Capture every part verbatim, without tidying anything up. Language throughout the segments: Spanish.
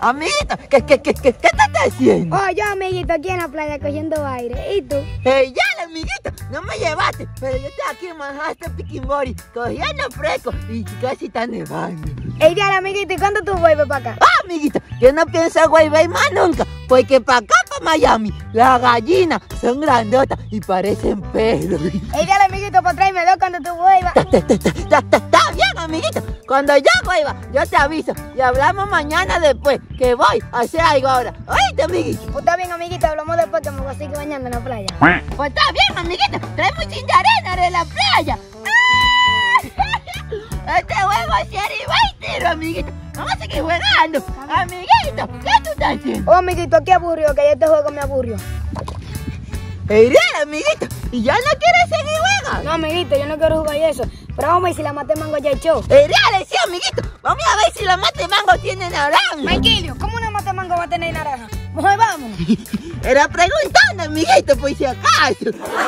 Amiguito, ¿qué, qué, qué, qué, qué te estás haciendo? Oh, yo, amiguito, aquí en la playa cogiendo aire. ¿Y tú? Hey, ya, amiguito, no me llevaste, pero yo estoy aquí en Manhattan, Piquimori, cogiendo fresco y casi está nevando. Ey, ya, amiguito, ¿y cuándo tú vuelves para acá? Ah, amiguito, yo no pienso volver más nunca, porque para acá, para Miami, las gallinas son grandotas y parecen pelos. Ey, ya, amiguito, pues tráeme dos cuando tú vuelvas. Está bien, amiguito, cuando yo vuelva, yo te aviso y hablamos mañana después, que voy a hacer algo ahora. ¿Oíste, amiguito? Pues está bien, amiguito, hablamos después que me voy a seguir bañando en la playa. Pues está bien, amiguito, traemos sin de arena de la playa. Este juego es serio y tiro, amiguito. Vamos a seguir jugando. Amiguito, ¿qué tú estás haciendo? Oh, amiguito, qué aburrido, que ya este juego me aburrió. Iré, amiguito, ¿y ya no quieres seguir jugando? No, amiguito, yo no quiero jugar eso. Pero vamos a ver si la mate mango ya echó. Iré, sí, amiguito, vamos a ver si la mate mango tiene naranja. Maikilio, ¿cómo una mate mango va a tener naranja? Mejor vamos. Era preguntando, amiguito, por si acaso.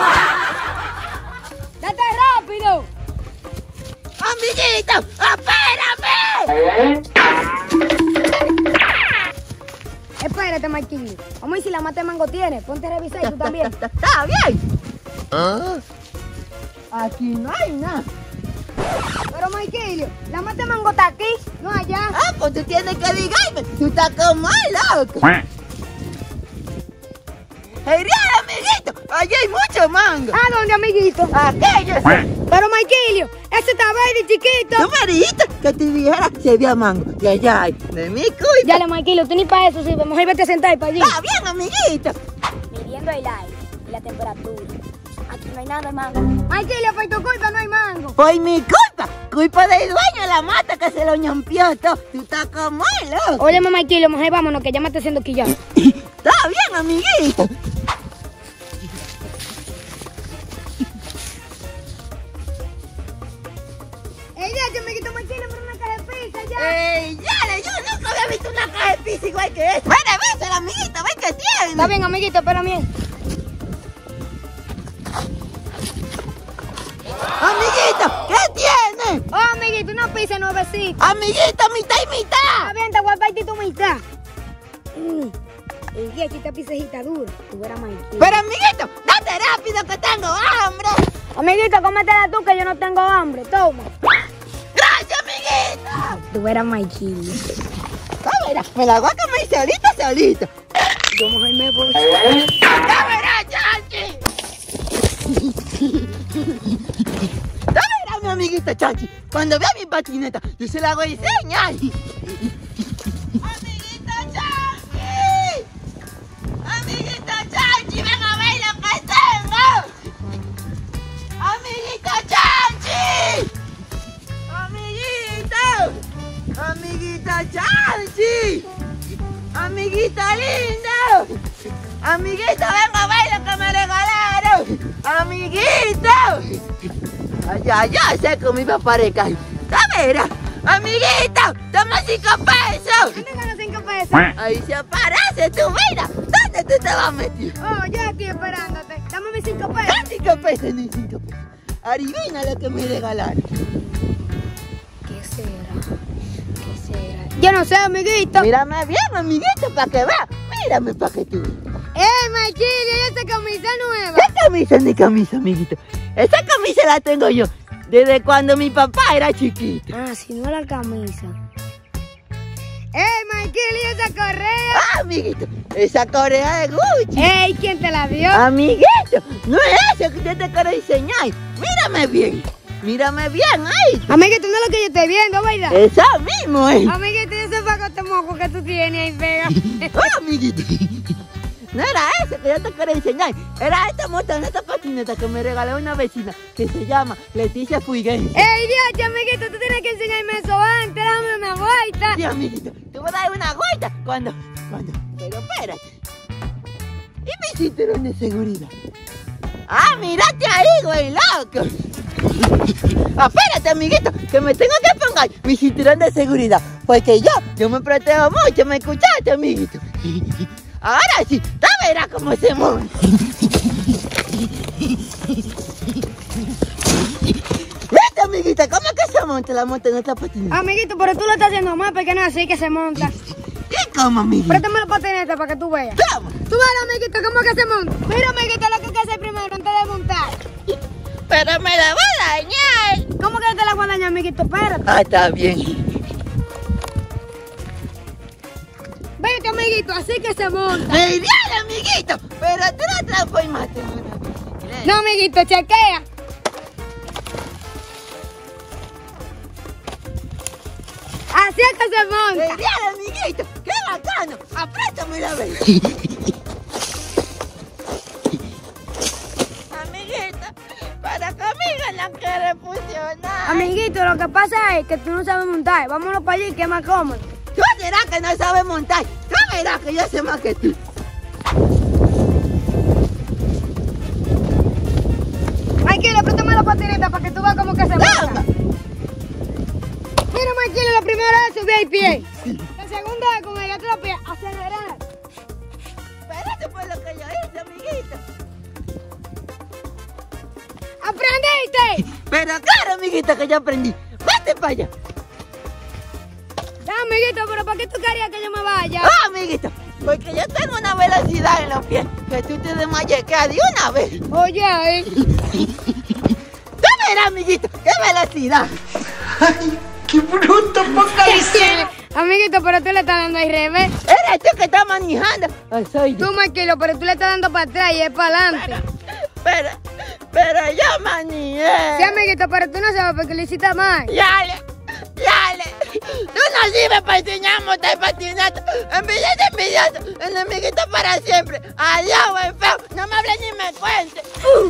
¡Date rápido! ¡Amiguito, espérame! Espérate, Maikilio. Vamos a ver si la mate mango tiene. Ponte a revisar y tú también. Está bien. ¿Ah? Aquí no hay nada. Pero, Maikilio, la mate mango está aquí, no allá. Ah, pues tú tienes que digarme. Tú estás como loco. ¡Hey, amiguito! Allí hay mucho mango. ¿A dónde, amiguito? Aquello. Pero, Maikilio, ese está verde, chiquito. Tú me dijiste que te dijera si había mango. Y allá hay. De mi culpa. Ya le, Maikilio, tú ni para eso sirve. Mejor vete a sentar para allí. Está bien, amiguito. Midiendo el aire y la temperatura. Aquí no hay nada de mango. Maikilio, por tu culpa no hay mango. Por mi culpa. Culpa del dueño de la mata que se lo ñampió todo. Tú estás como loco. Oye, mamá, Maikilio, mejor vámonos, que ya me está haciendo quillar. Está bien, amiguito. Ey, ya, yo me quito Maikilio por una caja de pizza, ya. Ey, ya, yo nunca había visto una caja de pizza igual que esta. Ven, avísala, amiguito, ven que tiene. Está bien, amiguito, espera bien. Amiguito, ¿qué tiene? Oh, amiguito, una pizza nuevecita. Amiguito, mitad y mitad. Está bien, te voy a partir tu mitad. Mm. Ey, ya, esta pizza está dura. Tú eras Maikilio. Pero, amiguito, date rápido que tengo hambre. Amiguito, cómetela tú que yo no tengo hambre. Toma. Gracias, amiguito. Tú eras Maikilio. A ver, me la voy a comer solita, solita. Yo mejor me voy. ¡Ya verás, Chachi! ¡Ya verás, mi amiguita Chachi! Cuando vea mi patineta, yo se la voy a enseñar. ¡Amiguita Chachi! ¡Amiguita Chachi! ¡Ven a ver lo que tengo! ¡Amiguita Chachi! ¡Amiguito! ¡Amiguita Chachi! ¡Amiguita linda! ¡Amiguita, ven a ver lo que me regalaron! ¡Amiguito! Ay, ay, ay, sé cómo iba a parecer. ¡Mira! ¡Amiguito! ¡Toma cinco pesos! ¿Dónde ganas cinco pesos? Ahí se aparece tu vida. ¿Dónde tú te vas a meter? Oh, yo aquí esperándote. Dame mis cinco pesos. ¿Qué cinco pesos ni cinco pesos? Adivina lo que me regalaron. ¿Qué será? ¿Qué será? Yo no sé, amiguito. Mírame bien, amiguito, para que veas. Mírame para que tú. ¡Eh, Maikilio! ¿Y esta camisa nueva? ¿Qué camisa ni camisa, amiguito? Esa camisa la tengo yo desde cuando mi papá era chiquito. Ah, si no la camisa. ¡Eh, Maikilio! ¿Y esa correa? Ah, amiguito, esa correa de Gucci. ¡Ey! ¿Quién te la dio? Amiguito, no es eso que yo te quiero enseñar. Mírame bien. Mírame bien ahí. Amiguito, no es lo que yo estoy viendo, ¿verdad? Esa mismo es. Amiguito, yo sé para este moco que tú tienes ahí pega. Ah, amiguito. No era eso que yo te quiero enseñar. Era esta motoneta patineta que me regaló una vecina que se llama Leticia Fuiguense. ¡Ey, Dios, amiguito! Tú tienes que enseñarme eso antes. Dame una vuelta. Sí, amiguito. Te voy a dar una vuelta cuando... cuando... Pero espérate. ¿Y mi cinturón de seguridad? ¡Ah, mírate ahí, güey, loco! Ah, espérate, amiguito, que me tengo que poner mi cinturón de seguridad. Porque yo, yo me protego mucho, ¿me escuchaste, amiguito? Ahora sí, ya verás cómo se mueve. ¿Viste, amiguita? ¿Cómo que se monta la moto en esta patineta? Amiguito, pero tú lo estás haciendo mal porque no es así que se monta. ¿Y cómo, amiguito? Préstame la patineta para que tú veas. Toma. Tú ves, amiguito, cómo que se monta. Mira, amiguito, lo que hay que hacer primero antes de montar. Pero me la va a dañar. ¿Cómo que te la voy a dañar, amiguito? Espérate. Ah, está bien. Vete, amiguito, así que se monta. Genial, amiguito. Pero tú no transformaste en una bicicleta. No, amiguito, chequea. Así es que se monta. Genial, amiguito. ¡Qué bacano! ¡Apriétame la vez! Amiguito, para conmigo no quiere funcionar. Amiguito, lo que pasa es que tú no sabes montar. Vámonos para allí, que es más cómodo. Tú serás que no sabes montar. Tú verás que yo sé más que tú. Maikilo, préstame la patineta para que tú veas cómo que se monta. ¡Toma! Mira, Maikilo, la primera vez subí el pie. La segunda vez con el otro pie, acelerar. Pero eso fue lo que yo hice, amiguito. ¡Aprendiste! Pero claro, amiguito, que yo aprendí. Vete para allá. No, amiguito, pero ¿para qué tú querías que yo me vaya? Ah, amiguito, porque yo tengo una velocidad en los pies que tú te desmayecas de una vez. Oye, ¿eh? Tú verás, amiguito, qué velocidad. ¡Ay, qué bruto, Focalicé! Amiguito, pero tú le estás dando al revés. Eres tú que estás manejando. O soy yo. Tú, Maikilo, pero tú le estás dando para atrás y es para adelante. Pero, pero yo manejé. Sí, amiguito, pero tú no sabes porque lo hiciste mal. Dale, dale. Tú no sirves para enseñar a montar patineta. Envidioso, envidioso. El amiguito para siempre. Adiós, buen feo. No me hables ni me cuentes. Uh.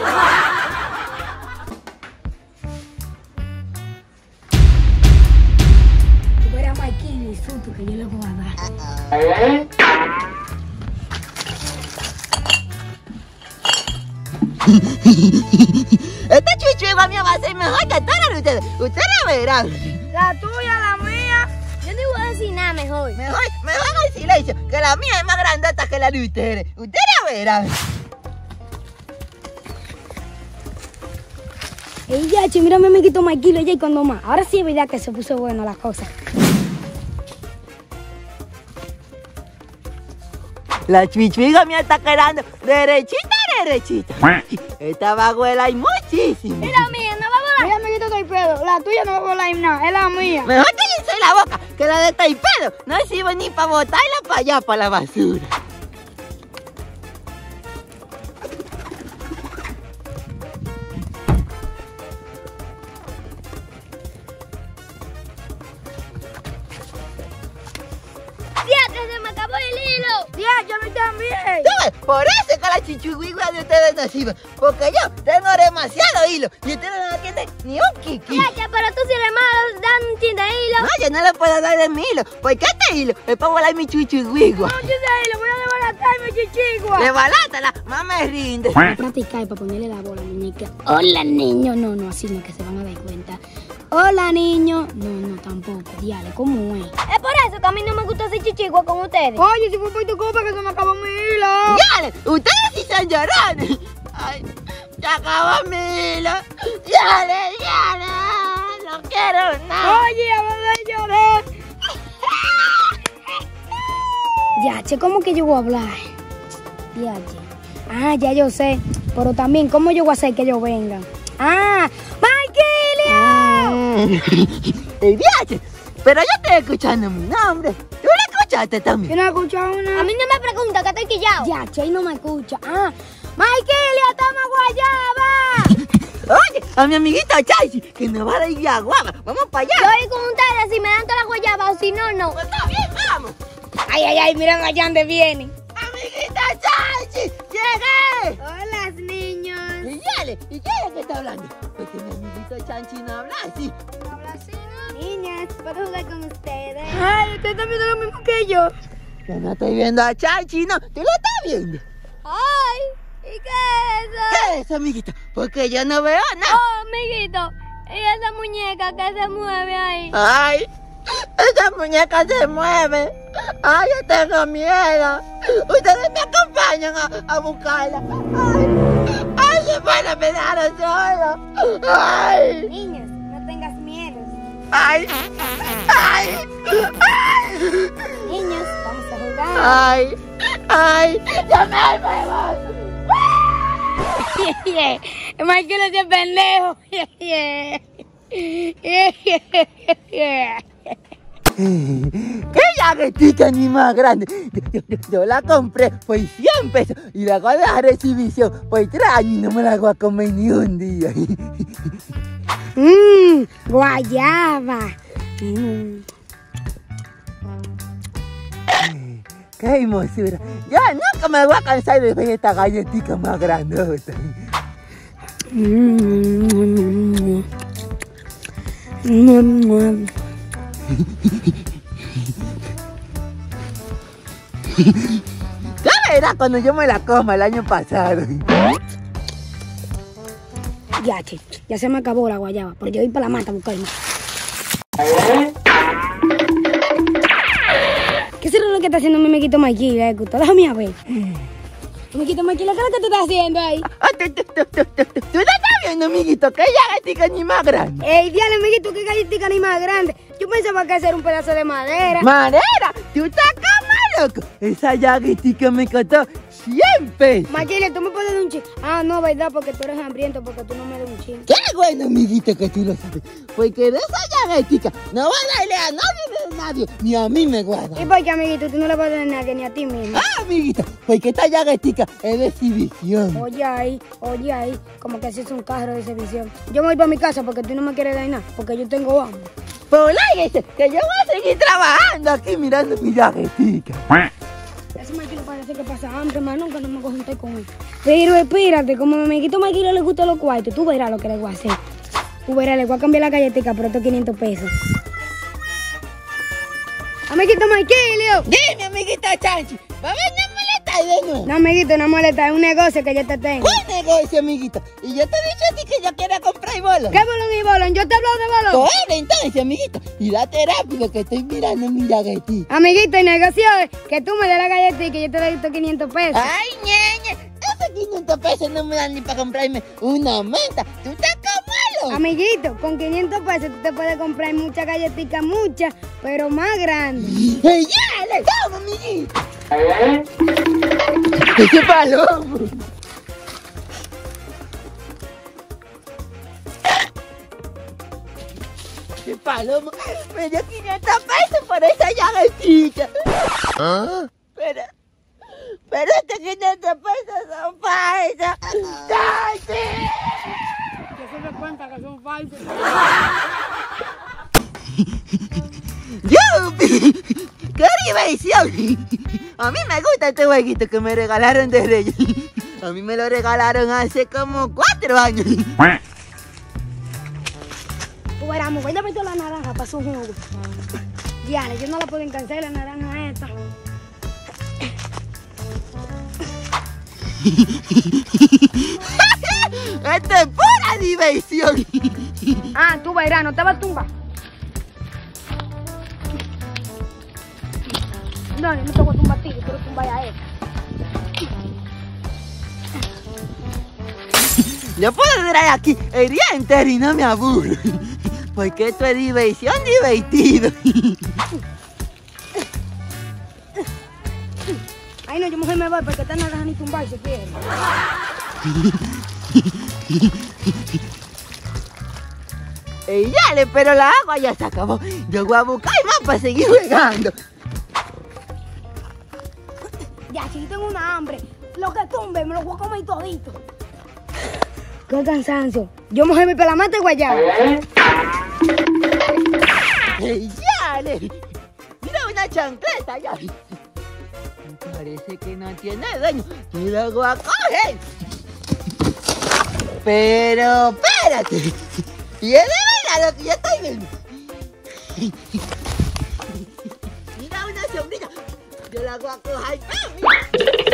Tú verás, Maikilo, el susto que yo le voy a dar. Esta chuchueva mía va a ser mejor que todas las de ustedes. Ustedes la verán. La tuya, la mía. Yo no voy a decir nada mejor. Mejor, mejor en silencio, que la mía es más grandota que la de ustedes. Ustedes la verán. Ey, ya, che, mira mi amiguito Maikilo, ya y cuando más. Ahora sí es verdad que se puso buena la cosa. La chuchuiga mía está quedando derechita, derechita. Esta va a volar muchísimo. Mira, mía, no va a volar. Mira, amiguito Taipedo, la tuya no va a volar nada, es la mía. Mejor cállense la boca, que la de Taipedo no sirve ni para botarla para allá, para la basura. ¡Diatre, se me acabó el hilo! ¡Diatre, a mí también! ¿Sabes? Por eso es que la chichuigua de ustedes no sirve. Porque yo tengo demasiado hilo y ustedes no tienen ni un kiki. Diatre, pero tú si eres malo, dan un chin de hilo. No, yo no le puedo dar de mi hilo. Porque este hilo es para volar mi chuchuigua. No, un chin de hilo, voy a desbaratarme, chichigua. Desbalátala, más me rinde. Practicar para ponerle la bola, muñeca. Hola, niño. No, no, así no, que se van a dar cuenta. Hola, niño. No, no, tampoco. Diale, ¿cómo es? Es por eso que a mí no me gusta ser chichigua con ustedes. Oye, si fue por tu culpa que se me acabó mi hilo. Dale, ustedes sí son llorones. Ay, se acabó mi hilo. Dale, dale. No quiero nada. Oye, a ver, llorar. Ya, che, ¿cómo que yo voy a hablar? Ya, che. Ah, ya yo sé. Pero también, ¿cómo yo voy a hacer que ellos vengan? Ah, ¡Maikilio! El viaje. Pero yo estoy escuchando mi nombre. ¿Tú lo escuchaste también? Yo no he escuchado una. A mí no me pregunta, que estoy quillado. Ya, che, no me escucha. Ah, ¡Maikilio, toma guayaba! Oye, a mi amiguita Chachi, que nos va a ir a guava. Vamos para allá. Yo voy con ustedes si me dan toda la guayaba o si no, no. Pues está bien, vamos. Ay, ay, ay, miren allá donde vienen. Amiguita Chachi, llegué. Hola, niños. Y dale, ¿y quién es que está hablando? Porque mi amiguito Chachi no habla así. ¿No habla así, no? Niñas, ¿puedo jugar con ustedes? Ay, ustedes están viendo lo mismo que yo. Yo no estoy viendo a Chachi, no. ¿Tú lo estás viendo? Ay, ¿y qué es eso? ¿Qué es eso, amiguita? Porque yo no veo nada. Oh, amiguito, y esa muñeca que se mueve ahí. Ay, esa muñeca se mueve. Ay, yo tengo miedo. Ustedes me acompañan a, a buscarla. Ay, ay, se van a pegar solo. Ay. Niños, no tengas miedo. ¡Ay! ¡Ay! ¡Ay! Niños, vamos a jugar. ¡Ay! ¡Ay! ¡Ya me muevo! Michael es de pendejo. ¡Qué llaguetica ni más grande! Yo, yo, yo, yo la compré por cien pesos y la voy a dejar de exhibición por tres años y no me la voy a comer ni un día. Mmm, guayaba. Mm. ¡Qué hermosura! Ya nunca me voy a cansar de ver esta galletita más grandota. Mm. Mm. ¿Qué era cuando yo me la coma el año pasado? Ya, che, ya se me acabó la guayaba, pero yo voy para la mata a buscarme. ¿Qué será lo que está haciendo mi amiguito Mikey? Eh? Déjame a ver. Amiguito Mikey, ¿qué es lo que tú estás haciendo ahí? Ah, ¿Tú, tú, tú, tú, tú, tú, tú estás viendo, amiguito? ¿Qué llaguetica ni más grande? Ey, diale, amiguito, qué galletita ni más grande. Yo pensaba que era un pedazo de madera. ¡Madera! ¡Tú estás como loco! Esa llaguetica me costó cien pesos. Mikey, ¿tú me puedes dar un ching? Ah, no, verdad, porque tú eres hambriento, porque tú no me das un ching. ¡Qué bueno, amiguito, que tú lo sabes! Porque de esa llaguetica no va a darle a nadie de nadie, ni a mí me guarda. ¿Y por qué, amiguito, tú no le vas a dar a nadie, ni a ti mismo? Ah, amiguita, porque esta llaguetica es de exhibición. Oye ahí, oye ahí, como que haces un carro de exhibición. Yo me voy para mi casa porque tú no me quieres dar nada, porque yo tengo hambre. Pues láguese, que yo voy a seguir trabajando aquí mirando mi llaguetica. Ese Mikey parece que pasa hambre, más nunca no me voy a juntar con él. Pero espérate, como a mi amiguito Mikey no le gusta los cuartos, tú verás lo que le voy a hacer. Tú verás, le voy a cambiar la galletita por estos quinientos pesos. Amiguito Mikey, Leo. Dime, amiguita Chanchi, ¿va a venir a molestar de nuevo? No, amiguito, no molesta, es un negocio que yo te tengo. ¿Cuál negocio, amiguita? Y yo te he dicho a ti que yo quiero comprar bolón. ¿Qué bolón y bolón? Yo te hablo de bolón. Coge entonces, amiguita, y date rápido que estoy mirando mi llaguetita. Amiguito, el negocio es que tú me des la galletita y que yo te doy estos quinientos pesos. Ay, ñeñe, esos quinientos pesos no me dan ni para comprarme una menta. ¿Tú estás como loco? Amiguito, con quinientos pesos tú te puedes comprar muchas galletitas, muchas, pero más grandes. ¡Ey, ya, le toma, amiguita! ¡Ese palomo! ¡Ese palomo! Me dio quinientos pesos por esa llaguetita. ¿Ah? Pero... Pero estos quinientos pesos son falsos. ¡Tachi! Que se me cuenta que son falsos. ¡Yupi! ¡Qué diversión! A mí me gusta este jueguito que me regalaron de Reyes. A mí me lo regalaron hace como cuatro años. Tú verás, me voy a meter la naranja para su jugo. Diale, yo no la puedo encansar la naranja esta. ¡Esto es pura diversión! Ah, tú verás, no te vas a tumbar. No, yo no te voy a tumbar a ti, yo quiero tumbar a él. Yo puedo durar aquí el día entero y no me aburro. Porque esto es diversión divertido. Ay, no, yo mujer me voy porque esta no deja ni tumbar si quiere. Ey, dale, pero la agua ya se acabó. Yo voy a buscar más para seguir jugando. Ya, si yo tengo una hambre, lo que tumbe me lo voy a comer todito. Qué cansancio. Yo mojé mi pelamate guayaba. ¡Ey, dale! Mira una chancleta ya. Parece que no tiene daño. Y lo voy a coger. Pero espérate. Y es de verdad lo que yo estoy viendo. Mira una sombrilla. Yo la voy a coger también.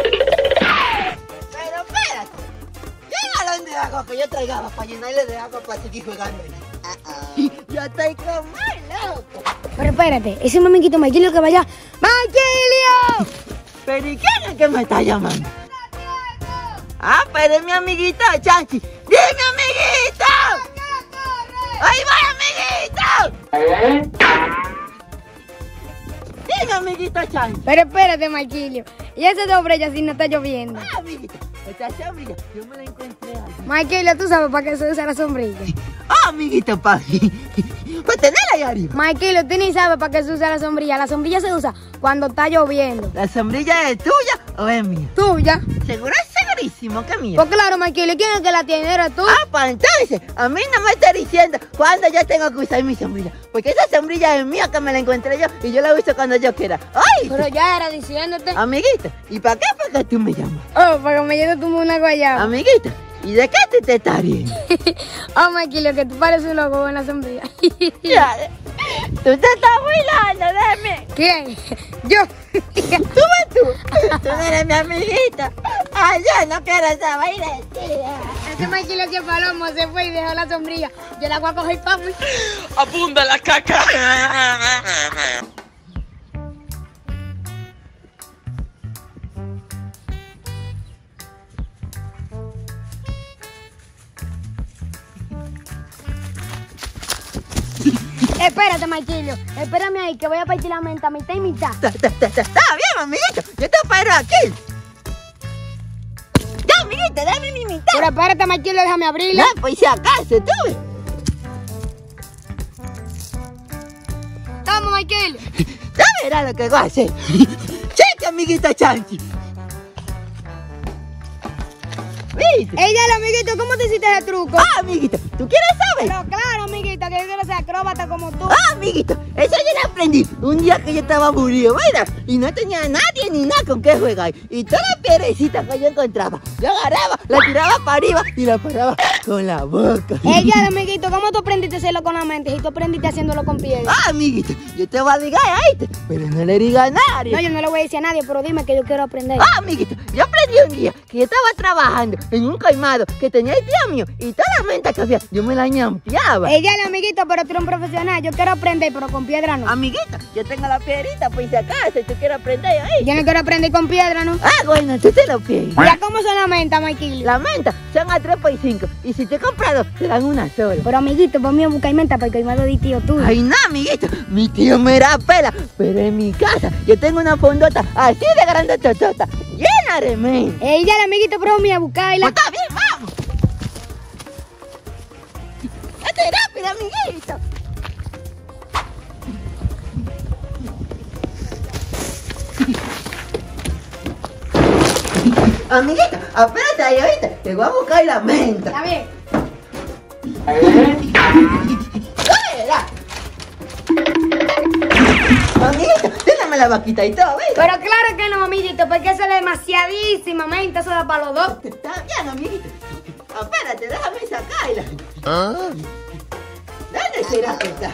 Pero espérate. Llega donde agua que yo traigaba para llenarle de agua para seguir jugando. Uh -oh. Yo estoy como loco. Pero espérate, ese mamiguito Maquilio que vaya. ¡Maquilio! ¿Pero y quién es que me está llamando? Ah, pero es mi amiguito Chanchi. ¡Dime, amiguito! ¡Ahí va, amiguito! Dime, amiguito Chanchi. Pero espérate, Marquillo. ¿Y esa sombrilla si no está lloviendo? Ah, amiguito, esta sombrilla yo me la encontré allí. Marquillo, ¿tú sabes para qué se usa la sombrilla? Ah, amiguito, papi. Pues tenerla ahí arriba. Marquillo, tú ni sabes para qué se usa la sombrilla. La sombrilla se usa cuando está lloviendo. ¿La sombrilla es tuya o es mía? ¿Tuya? Seguro es segurísimo que es mía. Pues claro, Marquillo, ¿quién es que la tiene? ¿Eres tú? Ah, pues entonces, a mí no me está diciendo cuándo yo tengo que usar mi sombrilla. Porque esa sombrilla es mía, que me la encontré yo y yo la uso cuando yo quiera. ¡Ay! Pero ya era diciéndote. Amiguita, ¿y para qué fue que tú me llamas? Oh, para que me lleve tú una guayaba. Amiguita, ¿y de qué te, te estás riendo? Oh, Marquillo, que tú pareces un loco en la sombrilla. Ya, tú te estás burlando de mí. ¿Quién? Yo. ¿Tú ves tú? Tú no eres mi amiguita. Ay, yo no quiero saber de ti. Ese Marquillo que palomo se fue y dejó la sombrilla. Yo la voy a coger, papi. Abunda la caca. Espérate, Marquillo. Espérame ahí, que voy a partir la menta, mitad y mitad. Está, está, está, está, está bien, amiguito. Yo te paro aquí. Ya, amiguita, dame mi mitad. Pero espérate, Marquillo, déjame abrirla. No, pues si acaso, tú ves. Vamos, Marquillo. Ya verás lo que voy a hacer. Cheque, amiguita Chanchi. ¿Viste? Ella, el amiguito, ¿cómo te hiciste ese truco? Ah, amiguito, ¿tú quieres saber? Pero claro, amiguita, que yo quiero ser acróbata como tú. Ah, amiguito, eso yo lo aprendí un día que yo estaba aburrido, ¿verdad? Y no tenía nadie ni nada con qué jugar. Y toda la piedrecita que yo encontraba, yo agarraba, la tiraba para arriba y la paraba con la boca. Ella, el amiguito, ¿cómo tú aprendiste a hacerlo con la mente si tú aprendiste haciéndolo con piedra? Ah, amiguito, yo te voy a decir, ¿oíste? Pero no le digas a nadie. No, yo no le voy a decir a nadie, pero dime que yo quiero aprender. Ah, amiguito, yo aprendí un día que yo estaba trabajando en un colmado que tenía el tío mío y toda la menta que había, yo me la ñampeaba. Ella, el amiguito, pero tú eres un profesional. Yo quiero aprender, pero con piedra no. Amiguito, yo tengo la piedrita, pues si acaso tú quieres aprender, ¿oíste? Yo no quiero aprender con piedra, ¿no? Ah, bueno, tú te lo pides. ¿Ya cómo son la menta, Marquillo? La menta son a tres por cinco y si te he comprado, te dan una sola. Pero, amiguito, ponme a buscar menta porque hoy me lo di tío tú. Ay, no, amiguito, mi tío me da pela, pero en mi casa yo tengo una fondota así de grande totota, llena de menta. Ella, el amiguito, pero ponme a buscarla. Pues está bien, vamos. ¡Hazte rápido, amiguito! Amiguito, espérate ahí, ahorita, te voy a buscar la menta. Está bien. ¡Cógela! Amiguito, déjame la vaquita y todo, ¿ves? Pero claro que no, amiguito, porque eso es demasiadísima menta, eso da para los dos. Está bien, amiguito. Espérate, déjame sacarla. ¿Ah? ¿Dónde será que está?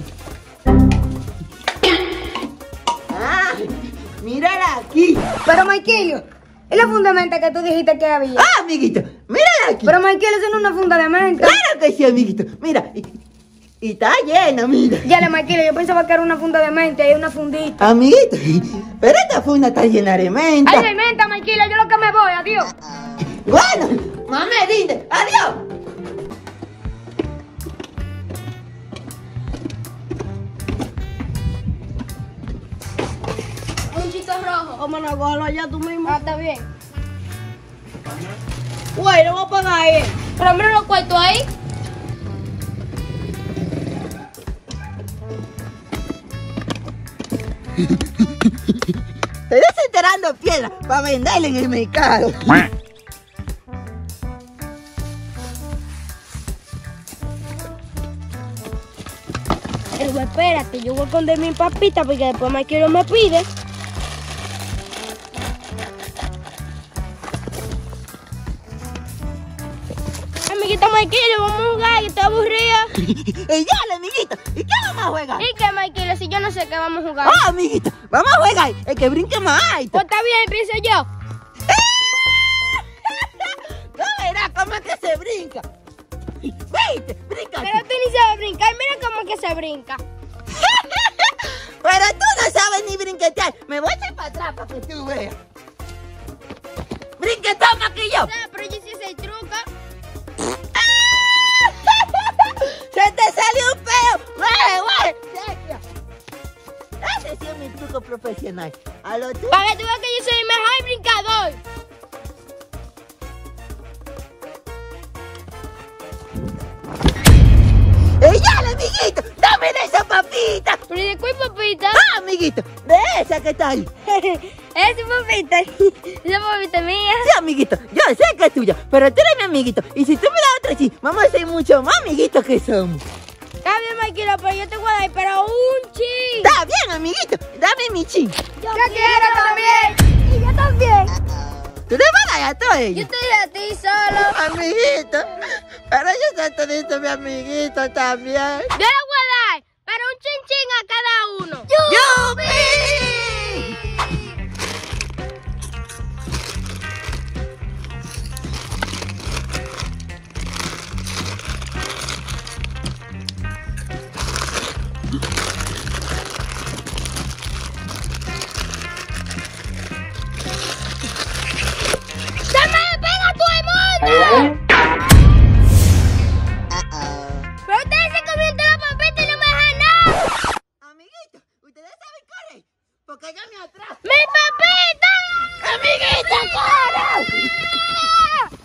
Ah, mírala aquí. Pero, Marquillo, ¿es la funda de menta que tú dijiste que había? Ah, amiguito, mírala aquí. Pero, Marquillo, eso no es una funda de menta. Claro que sí, amiguito. Mira, y, y está llena, mira. Ya le, Marquillo, yo pensaba que era una funda de menta y una fundita. Amiguito, pero esta funda está llena de menta. Ay, de menta, Marquillo, yo lo que me voy, adiós. Bueno, mamá, dinde, adiós. Un chito rojo. Vámonos, cógelo allá tú mismo. Ah, está bien. Güey, no voy a pagar ahí. Pero mira los cuartos ahí. Estoy desenterrando piedra para venderla en el mercado. Pero espérate, yo voy a esconder mi papita porque después Marquillo me pide. Amiguita Marquillo, vamos a jugar, que estoy aburrida. Y ya, amiguito, ¿y qué vamos a jugar? ¿Y qué, Marquillo? Si yo no sé qué vamos a jugar. Ah, amiguito, vamos a jugar el que brinque más alto. Pues está bien, empiezo yo. No verás cómo es que se brinca. Viste, brinca. Pero tú ni sabes brincar, mira cómo es que se brinca. Pero tú no sabes ni brinquetear. Me voy a echar para atrás para que tú veas. Brinquetón más que yo. No, pero yo sí sé el truco. ¡Se te salió un peo! ¡Güey, güey! ¡Sergio! Ese sí es mi truco profesional. A lo tú. Para que tú veas que yo soy el mejor brincador. ¡Ey, ya, amiguito! ¡Dame de esa papita! ¿Pero y de cuál papita? ¡Ah, amiguito! ¡De esa que está ahí! Esa papita. Esa papita mía. Sí, amiguito, yo sé que es tuya, pero tú eres mi amiguito. Y si tú me das otra sí, vamos a ser mucho más amiguitos que somos. Está bien, Maquilo, pero yo te voy a dar, pero un chin. Está bien, amiguito, dame mi chin. Yo, yo quiero también. Y yo también. ¿Tú le vas a dar a todo ello? Yo te dije a ti solo. Amiguito, pero yo soy todito mi amiguito también. Yo le voy a dar, pero un chin chin a cada uno. ¡Yupi! Pero ustedes se comieron toda la papita y no me dejan nada. Amiguito, ¿ustedes saben cuál es? Porque yo me atraso. ¡Mi papita! ¡Amiguito, corre!